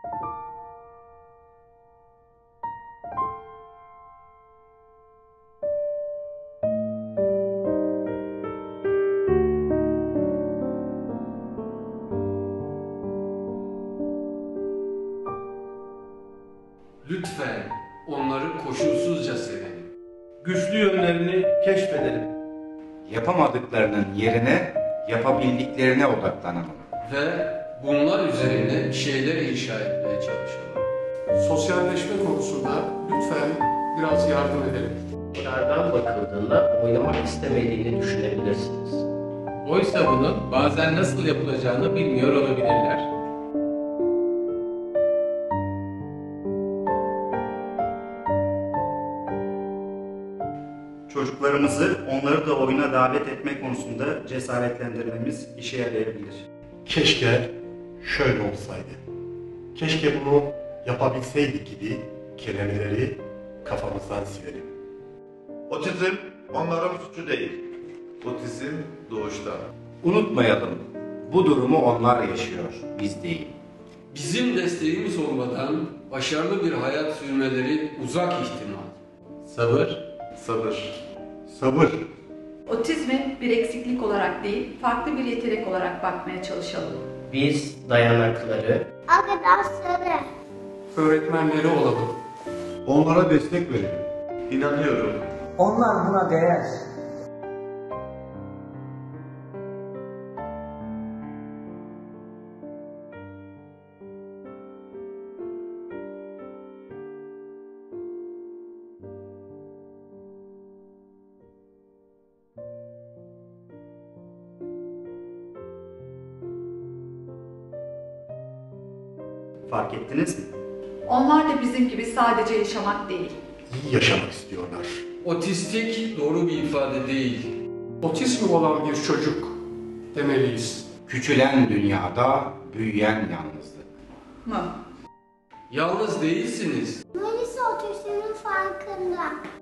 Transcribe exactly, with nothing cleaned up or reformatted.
Lütfen onları koşulsuzca sevelim. Güçlü yönlerini keşfedelim. Yapamadıklarının yerine yapabildiklerine odaklanalım. Ve bunlar üzerine bir şeyler inşa etmeye çalışalım. Sosyalleşme konusunda lütfen biraz yardım edelim. Dışarıdan bakıldığında oynamak istemediğini düşünebilirsiniz. Oysa bunun bazen nasıl yapılacağını bilmiyor olabilirler. Çocuklarımızı onları da oyuna davet etme konusunda cesaretlendirmemiz işe yarayabilir. Keşke şöyle olsaydı. Keşke bunu yapabilseydik gibi kelimeleri kafamızdan silelim. Otizm onların suçu değil. Otizm doğuştan. Unutmayalım, bu durumu onlar yaşıyor, biz değil. Bizim desteğimiz olmadan başarılı bir hayat sürmeleri uzak ihtimal. Sabır, Sabır. Sabır. Otizme bir eksiklik olarak değil, farklı bir yetenek olarak bakmaya çalışalım. Biz dayanakları, arkadaşları, Öğretmenleri olalım. Onlara destek verelim. İnanıyorum. Onlar buna değer. Fark ettiniz mi? Onlar da bizim gibi sadece yaşamak değil. İyi yaşamak istiyorlar. Otistik doğru bir ifade değil. Otizmi olan bir çocuk demeliyiz. Küçülen dünyada büyüyen yalnızlık. Mı? Yalnız değilsiniz. Melisa otizmin farkında.